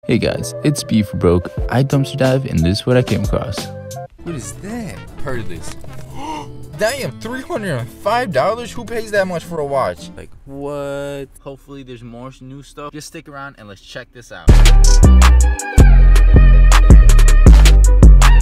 Hey guys, it's B for Broke. I dumpster dive and this is what I came across. What is that? Heard of this. Damn, $305? Who pays that much for a watch? Like, what? Hopefully there's more new stuff. Just stick around and let's check this out.